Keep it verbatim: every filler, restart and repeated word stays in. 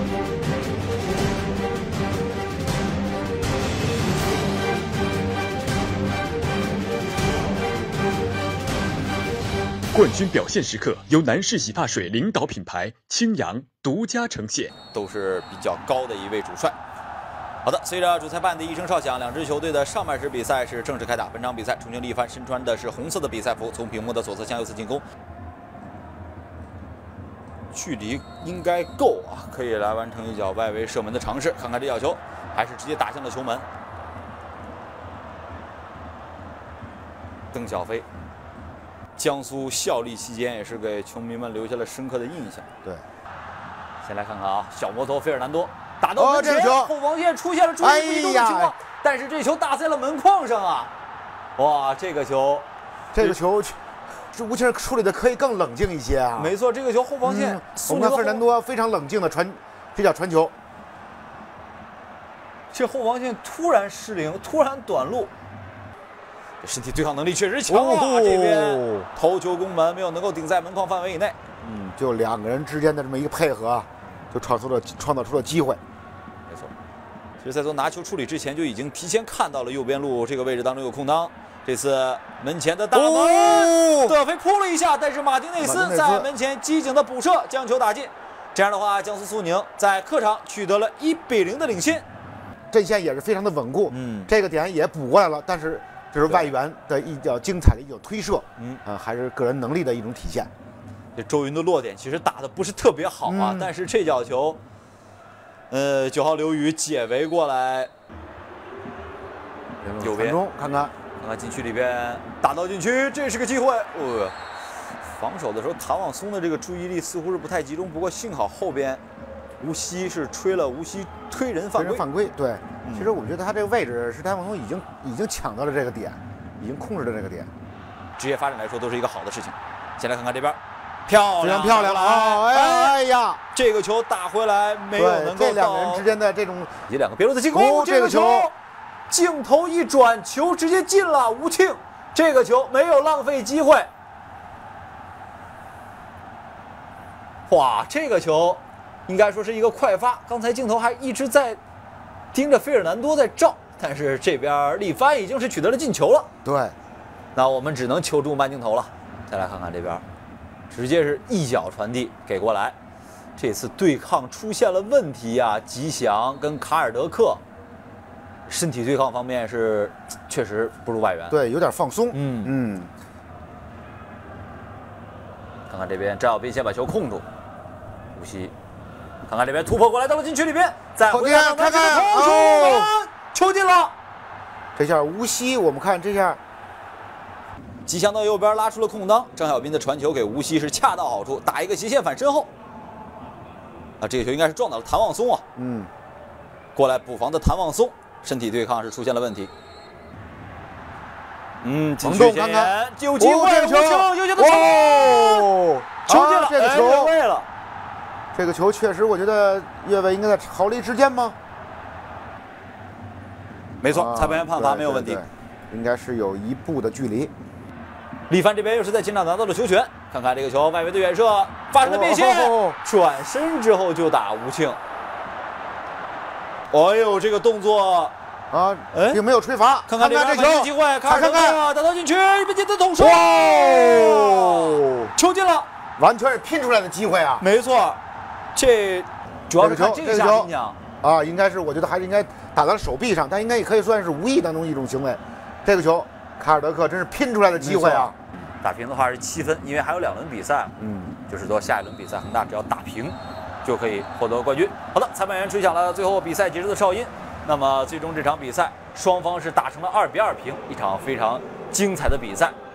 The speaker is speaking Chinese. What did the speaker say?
冠军表现时刻由男士洗发水领导品牌青扬独家呈现， 都是比较高的一位主帅。好的，随着主裁判的一声哨响，两支球队的上半时比赛是正式开打。本场比赛，重庆力帆身穿的是红色的比赛服，从屏幕的左侧向右侧进攻，距离应该够啊，可以来完成一脚外围射门的尝试。看看这脚球，还是直接打向了球门。邓小飞。 江苏效力期间，也是给球迷们留下了深刻的印象。 对， 先来看看啊，小摩托费尔南多打到门前， 哦这球后防线出现了注意不移动的情况，哎、但是这球打在了门框上啊！哇，这个球， 这个球，这吴清处理的可以更冷静一些啊。 没错，这个球后防线， 嗯、我们看费尔南多非常冷静的传这脚传球， 这后防线突然失灵，突然短路。 身体对抗能力确实强啊！哦、这边头球攻门没有能够顶在门框范围以内。 嗯，就两个人之间的这么一个配合，就创出了创造出了机会。 没错，其实，在做拿球处理之前，就已经提前看到了右边路这个位置当中有空当。这次门前的大门，哦、德菲扑了一下，但是马丁内斯在门前机警的补射，将球打进。这样的话，江苏苏宁在客场取得了一比零的领先， 阵线也是非常的稳固。嗯，这个点也补过来了，但是。 这是外援的一脚精彩的一脚推射，嗯，呃，还是个人能力的一种体现。 这周云的落点其实打的不是特别好啊，嗯、但是这脚球，呃，九号刘宇解围过来，右边看看， 看看禁区里边打到禁区，这是个机会。呃，防守的时候，谭望松的这个注意力似乎是不太集中，不过幸好后边吴曦是吹了吴曦推人犯规， 犯规，对。 其实我觉得他这个位置是谭望松已经已经抢到了这个点，已经控制了这个点。 职业发展来说都是一个好的事情。先来看看这边，漂亮， 非常漂亮啊！哎呀， 这个球打回来没有能够这两个人之间的这种这两个边路的进攻，这个球镜头一转，球直接进了。吴庆这个球没有浪费机会。哇，这个球应该说是一个快发，刚才镜头还一直在。 盯着费尔南多在照，但是这边力帆已经是取得了进球了。 对， 那我们只能求助慢镜头了。再来看看这边，直接是一脚传递给过来。这次对抗出现了问题啊！吉祥跟卡尔德克身体对抗方面是确实不如外援， 对，有点放松。 嗯嗯。 看看这边，张小斌先把球控住，无锡。 看看这边突破过来到了禁区里边，再回到看看哦，球进了。 这下无锡，我们看这下， 吉祥到右边拉出了空当，张小斌的传球给无锡是恰到好处，打一个斜线反身后。啊，这个球应该是撞到了谭望松啊。嗯，过来补防的谭望松，身体对抗是出现了问题。嗯，禁区前沿有机会， 这个球， 有球的球，球进了， 这个球位了。 这个球确实，我觉得越位应该在毫厘之间吗？ 没错，裁判员判罚没有问题， 对对对应该是有一步的距离。 力帆这边又是在前场拿到了球权，看看这个球外围的远射发生了变线，哦、转身之后就打吴庆。哎呦，这个动作啊，并没有吹罚。 看看这这球机会，看看看， 打到禁区，边界的捅射， 哦， 球进了， 完全是拼出来的机会啊！ 没错。 这主要是看这个下拼抢啊，应该是我觉得还是应该打到了手臂上，但应该也可以算是无意当中一种行为。这个球，卡尔德克真是拼出来的机会啊！ 打平的话是七分，因为还有两轮比赛，嗯，就是说下一轮比赛恒大只要打平，就可以获得冠军。好的，裁判员吹响了最后比赛结束的哨音。那么最终这场比赛双方是打成了二比二平，一场非常精彩的比赛。